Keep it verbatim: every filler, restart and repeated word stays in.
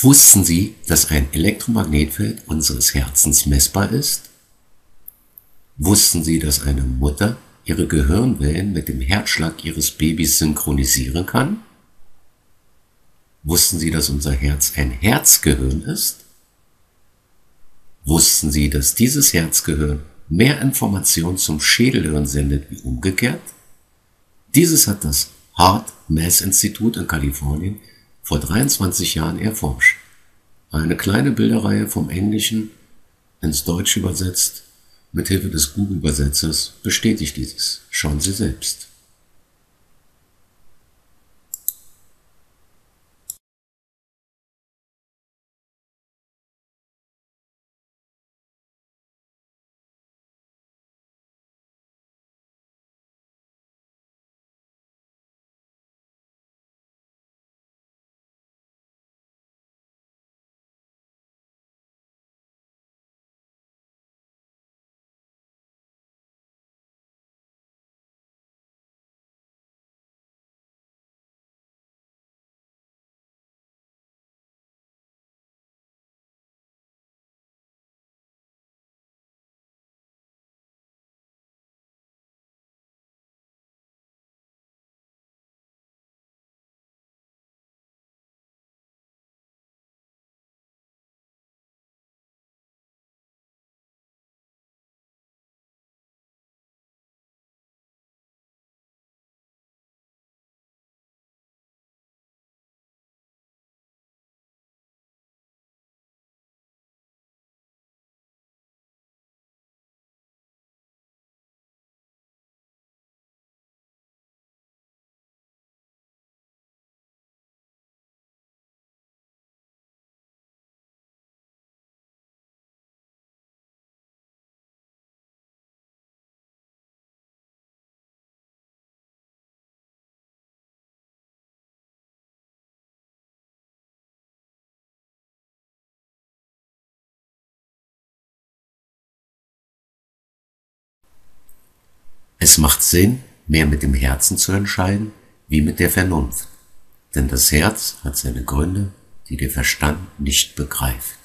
Wussten Sie, dass ein Elektromagnetfeld unseres Herzens messbar ist? Wussten Sie, dass eine Mutter ihre Gehirnwellen mit dem Herzschlag ihres Babys synchronisieren kann? Wussten Sie, dass unser Herz ein Herzgehirn ist? Wussten Sie, dass dieses Herzgehirn mehr Informationen zum Schädelhirn sendet wie umgekehrt? Dieses hat das Heart-Math-Institut in Kalifornien vor dreiundzwanzig Jahren erforscht. Eine kleine Bilderreihe vom Englischen ins Deutsche übersetzt, mithilfe des Google-Übersetzers, bestätigt dieses. Schauen Sie selbst. Es macht Sinn, mehr mit dem Herzen zu entscheiden, wie mit der Vernunft. Denn das Herz hat seine Gründe, die der Verstand nicht begreift.